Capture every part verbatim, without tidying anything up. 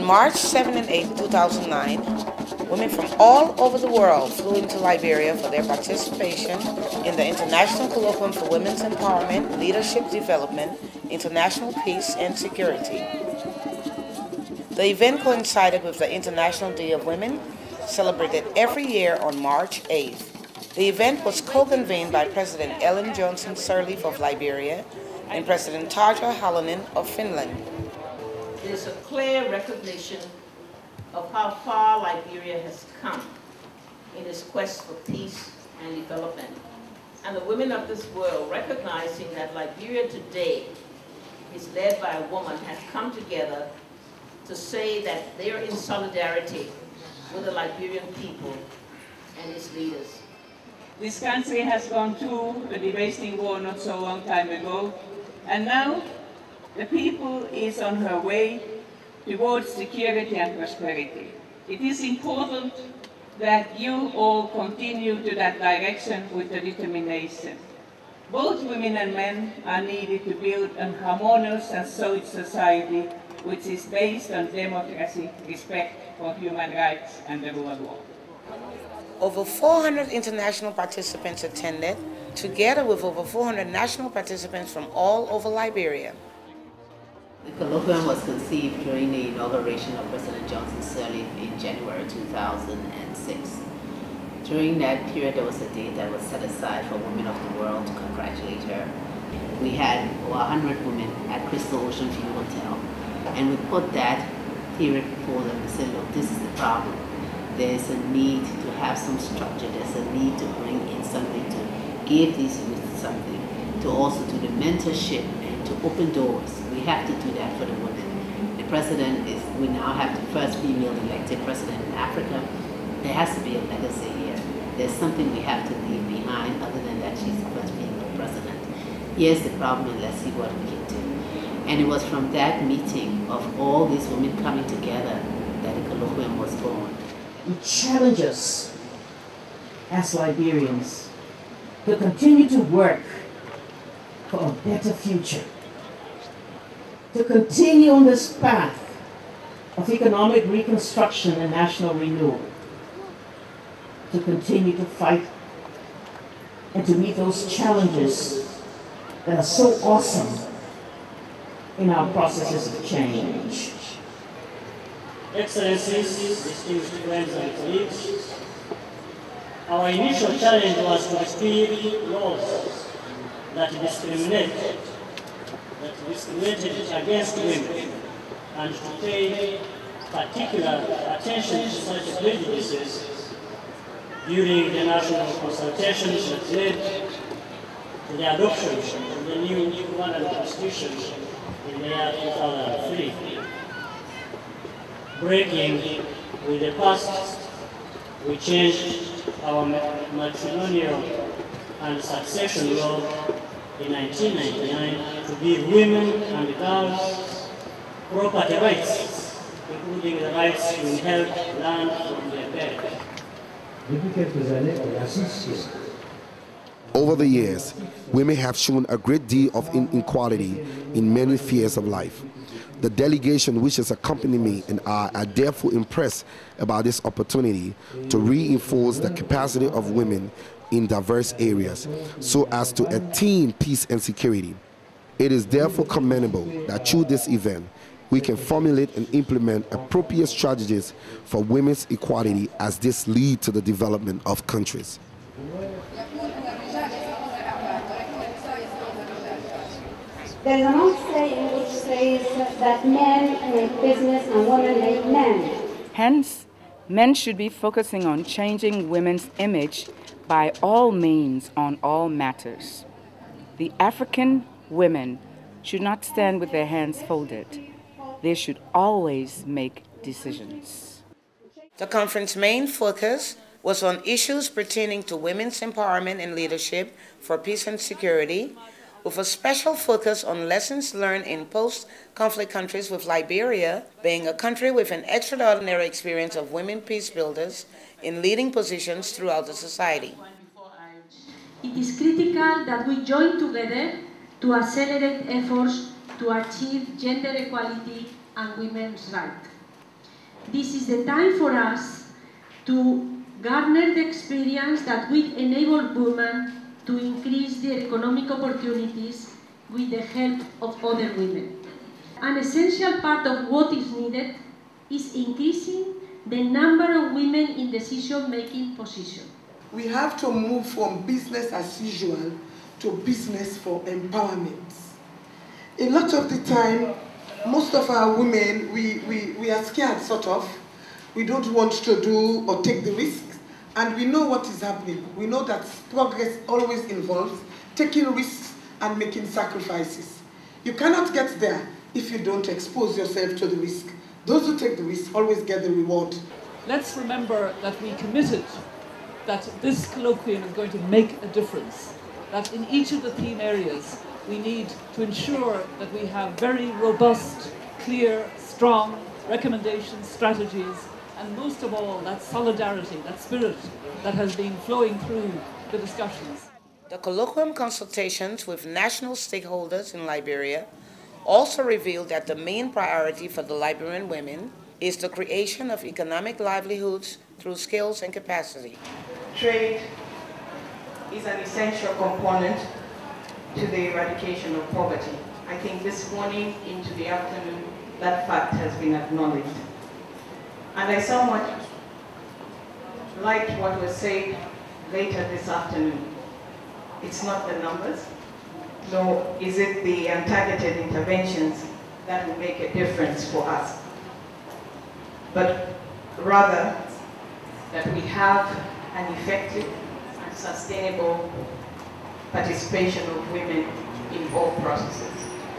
March seventh and eighth, two thousand nine, women from all over the world flew into Liberia for their participation in the International Colloquium for Women's Empowerment, Leadership Development, International Peace and Security. The event coincided with the International Day of Women, celebrated every year on March eighth. The event was co-convened by President Ellen Johnson Sirleaf of Liberia and President Tarja Halonen of Finland. There is a clear recognition of how far Liberia has come in its quest for peace and development. And the women of this world, recognizing that Liberia today is led by a woman, have come together to say that they are in solidarity with the Liberian people and its leaders. This country has gone through a devastating war not so long time ago, and now the people is on her way towards security and prosperity. It is important that you all continue to that direction with the determination. Both women and men are needed to build a harmonious and solid society which is based on democracy, respect for human rights, and the rule of law. Over four hundred international participants attended, together with over four hundred national participants from all over Liberia. The colloquium was conceived during the inauguration of President Johnson Sirleaf in January two thousand six. During that period, there was a day that was set aside for women of the world to congratulate her. We had over one hundred women at Crystal Ocean View Hotel, and we put that period before them and said, look, this is the problem. There's a need to have some structure. There's a need to bring in something to give these youth something, to also do the mentorship and to open doors. We have to do that for the women. The president is, we now have the first female elected president in Africa. There has to be a legacy here. There's something we have to leave behind other than that she's the first female president. Here's the problem, and let's see what we can do. And it was from that meeting of all these women coming together that the colloquium was born. We challenge us as Liberians to continue to work for a better future, to continue on this path of economic reconstruction and national renewal, to continue to fight and to meet those challenges that are so awesome in our processes of change. Excellencies, distinguished friends and colleagues, our initial challenge was to repeal laws that discriminate, that discriminated against women, and to pay particular attention to such prejudices during the national consultations that led to the adoption of the new Rwandan Constitution in the year two thousand three. Breaking with the past, we changed our matrimonial and succession law in nineteen ninety-nine to give women and girls property rights, including the rights to inherit land from their parents. Over the years, women have shown a great deal of inequality in many spheres of life. The delegation which has accompanied me and I are therefore impressed about this opportunity to reinforce the capacity of women in diverse areas so as to attain peace and security. It is therefore commendable that through this event, we can formulate and implement appropriate strategies for women's equality as this leads to the development of countries. There's an old saying which says that men make business and women make men. Hence, men should be focusing on changing women's image by all means on all matters. The African women should not stand with their hands folded. They should always make decisions. The conference's main focus was on issues pertaining to women's empowerment and leadership for peace and security, with a special focus on lessons learned in post-conflict countries, with Liberia being a country with an extraordinary experience of women peace builders in leading positions throughout the society. It is critical that we join together to accelerate efforts to achieve gender equality and women's rights. this is the time for us to garner the experience that will enable women to increase their economic opportunities with the help of other women. An essential part of what is needed is increasing the number of women in decision-making positions. We have to move from business as usual to business for empowerment. A lot of the time, most of our women, we, we, we are scared, sort of. We don't want to do or take the risk, and we know what is happening. We know that progress always involves taking risks and making sacrifices. You cannot get there if you don't expose yourself to the risk. Those who take the risk always get the reward. Let's remember that we committed that this colloquium is going to make a difference, that in each of the theme areas we need to ensure that we have very robust, clear, strong recommendations, strategies, and most of all, that solidarity, that spirit that has been flowing through the discussions. The colloquium consultations with national stakeholders in Liberia also revealed that the main priority for the Liberian women is the creation of economic livelihoods through skills and capacity. Trade is an essential component to the eradication of poverty. I think this morning into the afternoon, that fact has been acknowledged. And I somewhat liked what was said later this afternoon. It's not the numbers, nor is it the untargeted interventions that will make a difference for us, but rather that we have an effective and sustainable participation of women in all processes.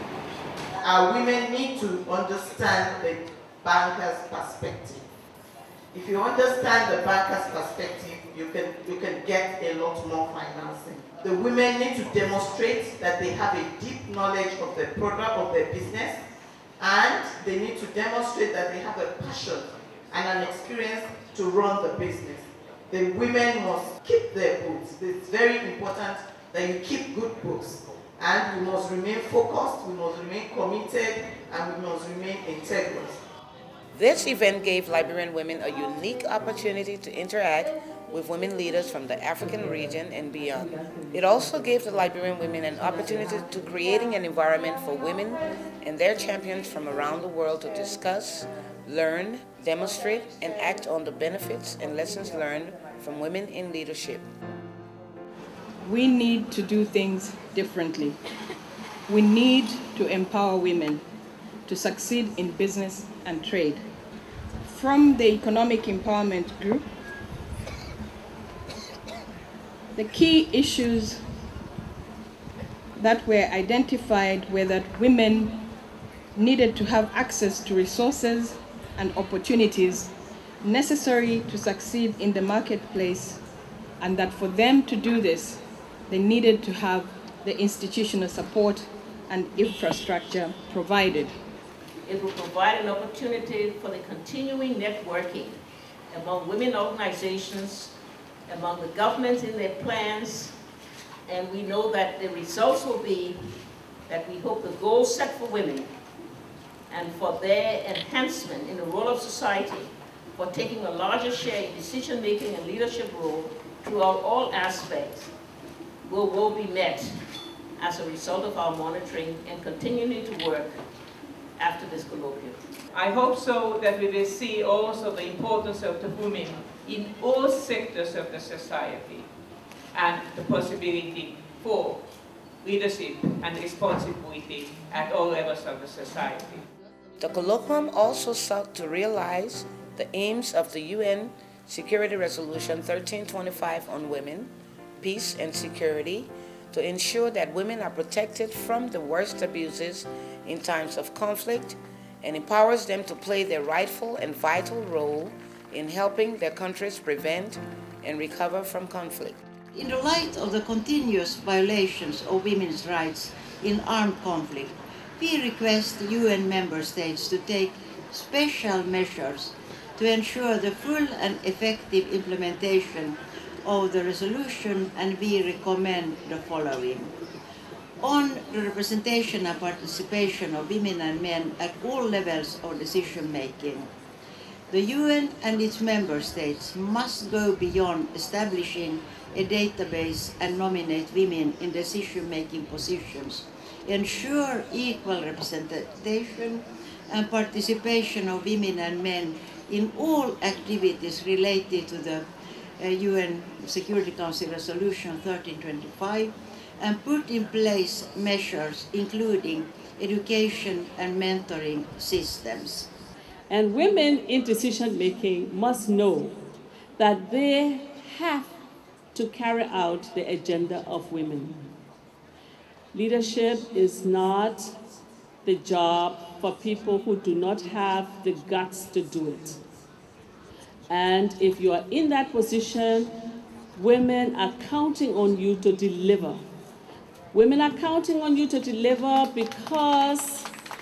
Our women need to understand the banker's perspective. If you understand the banker's perspective, you can, you can get a lot more financing. The women need to demonstrate that they have a deep knowledge of the product of their business, and they need to demonstrate that they have a passion and an experience to run the business. The women must keep their books. It's very important that you keep good books. And we must remain focused, we must remain committed, and we must remain integral. This event gave Liberian women a unique opportunity to interact with women leaders from the African region and beyond. It also gave the Liberian women an opportunity to creating an environment for women and their champions from around the world to discuss, learn, demonstrate, and act on the benefits and lessons learned from women in leadership. We need to do things differently. We need to empower women to succeed in business and trade. From the Economic Empowerment Group, the key issues that were identified were that women needed to have access to resources and opportunities necessary to succeed in the marketplace, and that for them to do this, they needed to have the institutional support and infrastructure provided. It will provide an opportunity for the continuing networking among women organizations, among the governments in their plans, and we know that the results will be that we hope the goals set for women and for their enhancement in the role of society, for taking a larger share in decision-making and leadership role throughout all aspects, will, will be met as a result of our monitoring and continuing to work after this colloquium. I hope so that we will see also the importance of the women in all sectors of the society and the possibility for leadership and responsibility at all levels of the society. The colloquium also sought to realize the aims of the U N Security Resolution thirteen twenty-five on women, peace and security, to ensure that women are protected from the worst abuses in times of conflict, and empowers them to play their rightful and vital role in helping their countries prevent and recover from conflict. In the light of the continuous violations of women's rights in armed conflict, we request the U N member states to take special measures to ensure the full and effective implementation of the resolution, and we recommend the following. On the representation and participation of women and men at all levels of decision making, The U N and its member states must go beyond establishing a database and nominate women in decision-making positions, ensure equal representation and participation of women and men in all activities related to the uh, U N Security Council Resolution thirteen twenty-five, and put in place measures including education and mentoring systems. And women in decision-making must know that they have to carry out the agenda of women. Leadership is not the job for people who do not have the guts to do it. And if you are in that position, women are counting on you to deliver. Women are counting on you to deliver because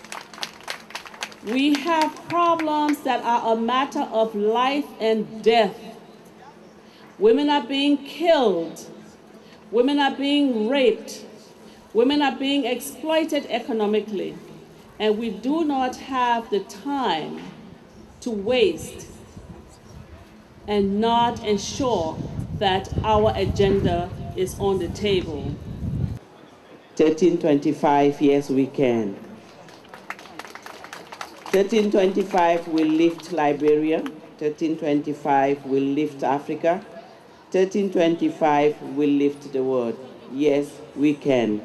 we have problems that are a matter of life and death. Women are being killed. Women are being raped. Women are being exploited economically. And we do not have the time to waste and not ensure that our agenda is on the table. thirteen twenty-five, yes, we can. thirteen twenty-five will lift Liberia. thirteen twenty-five will lift Africa. thirteen twenty-five will lift the world. Yes, we can.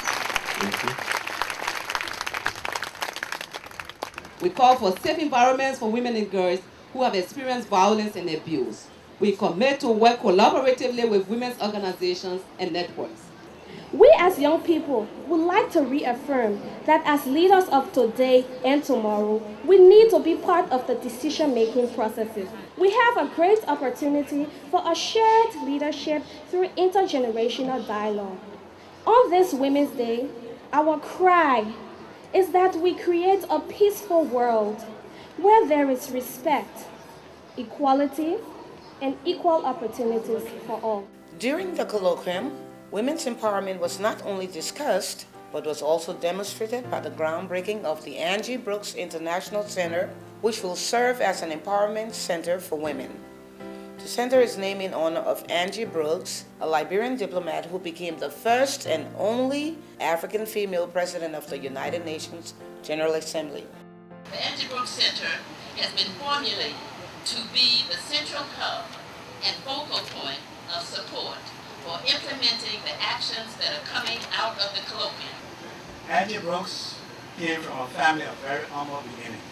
We call for safe environments for women and girls who have experienced violence and abuse. We commit to work collaboratively with women's organizations and networks. We as young people would like to reaffirm that as leaders of today and tomorrow, we need to be part of the decision-making processes. We have a great opportunity for a shared leadership through intergenerational dialogue. On this Women's Day, our cry is that we create a peaceful world where there is respect, equality, and equal opportunities for all. During the colloquium, women's empowerment was not only discussed, but was also demonstrated by the groundbreaking of the Angie Brooks International Center, which will serve as an empowerment center for women. The center is named in honor of Angie Brooks, a Liberian diplomat who became the first and only African female president of the United Nations General Assembly. The Angie Brooks Center has been formulated to be the central hub and focal point of support for implementing the actions that are coming out of the colloquium. Angie Brooks came from a family of very humble beginnings.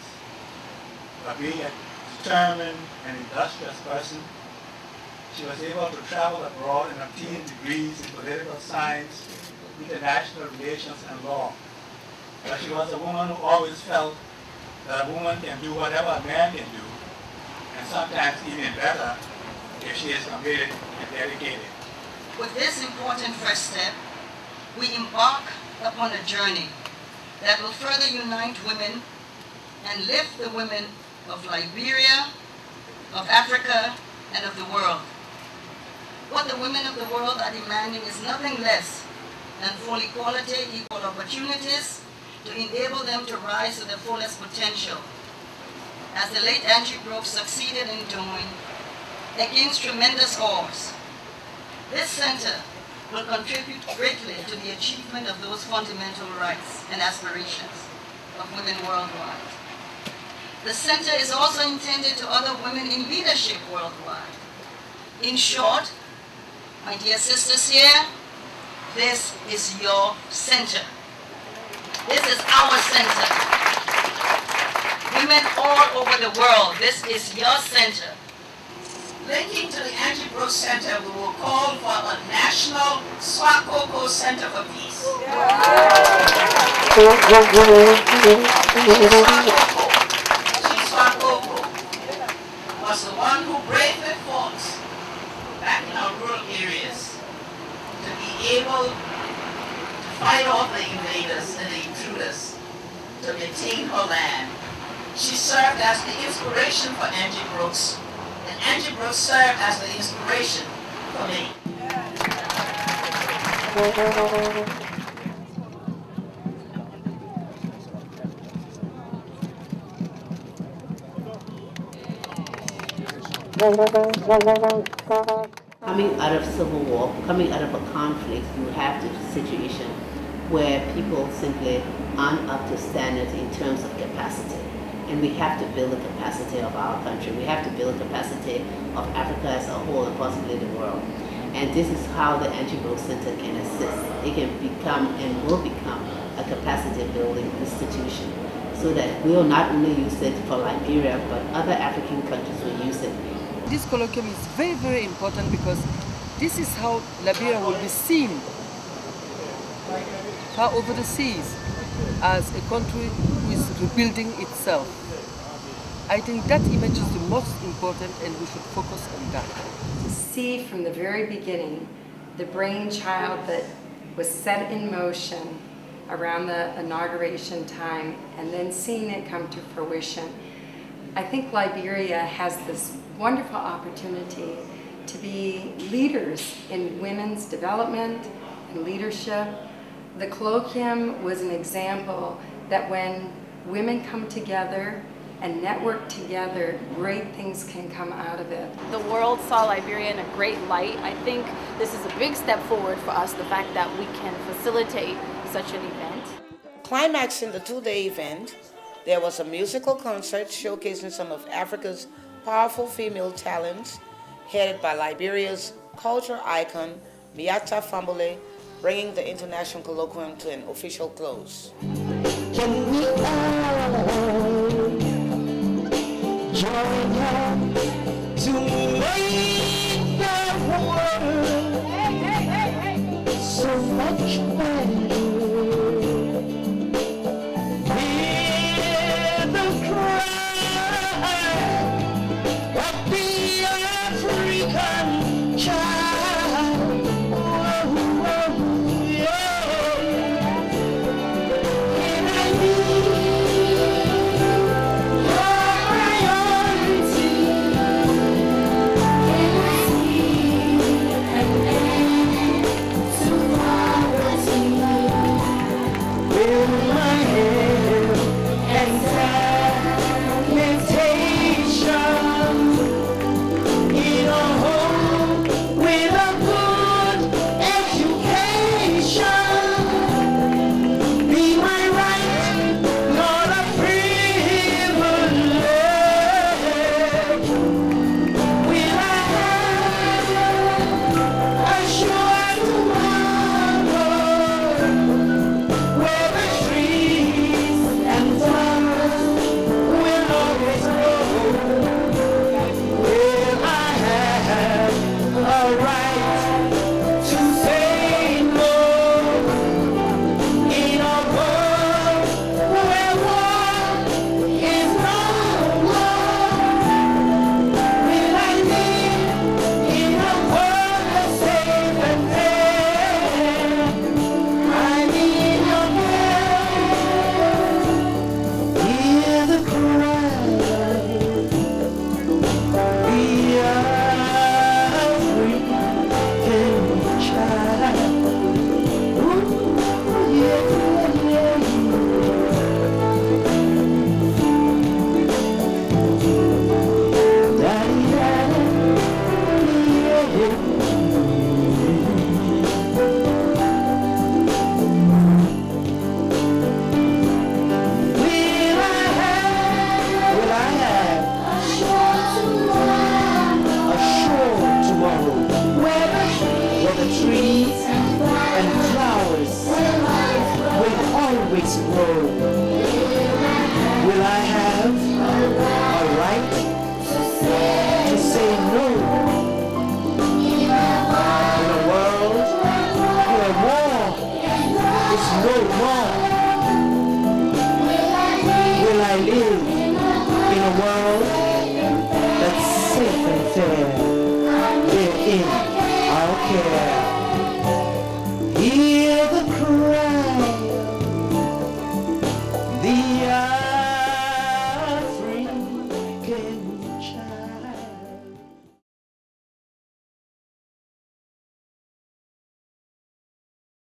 But being a determined and industrious person, she was able to travel abroad and obtain degrees in political science, international relations, and law. But she was a woman who always felt that a woman can do whatever a man can do, and sometimes even better if she is committed and dedicated. With this important first step, we embark upon a journey that will further unite women and lift the women of Liberia, of Africa, and of the world. What the women of the world are demanding is nothing less than full equality, equal opportunities to enable them to rise to their fullest potential. As the late Angie Brooks succeeded in doing, against tremendous odds, this center will contribute greatly to the achievement of those fundamental rights and aspirations of women worldwide. The center is also intended to other women in leadership worldwide. In short, my dear sisters here, this is your center. This is our center. Women all over the world, this is your center. Linking to the Angie Brooks Center, we will call for a national Swakoko Center for Peace. Swakoko was the one who bravely fought back in our rural areas to be able to fight off the invaders and the intruders to maintain her land. She served as the inspiration for Angie Brooks, and Angie Brooks served as the inspiration for me. Coming out of civil war, coming out of a conflict, you have the situation where people simply aren't up to standards in terms of capacity. And we have to build the capacity of our country. We have to build the capacity of Africa as a whole and possibly the world. And this is how the Angie-Brooks Center can assist. It can become and will become a capacity building institution so that we will not only use it for Liberia, but other African countries will use it. This colloquium is very, very important because this is how Liberia will be seen far over the seas as a country who is rebuilding itself. I think that image is the most important and we should focus on that. To see from the very beginning the brainchild that was set in motion around the inauguration time and then seeing it come to fruition. I think Liberia has this wonderful opportunity to be leaders in women's development and leadership. The colloquium was an example that when women come together and network together, great things can come out of it. The world saw Liberia in a great light. I think this is a big step forward for us, the fact that we can facilitate such an event. Climaxing the two-day event, there was a musical concert showcasing some of Africa's powerful female talents, headed by Liberia's culture icon, Miata Fambule, bringing the International Colloquium to an official close. Can we all join hands to make the world so much better? Hear the cry of the African child. Oh, oh, yeah. And I need that's safe and fair. We're in our care.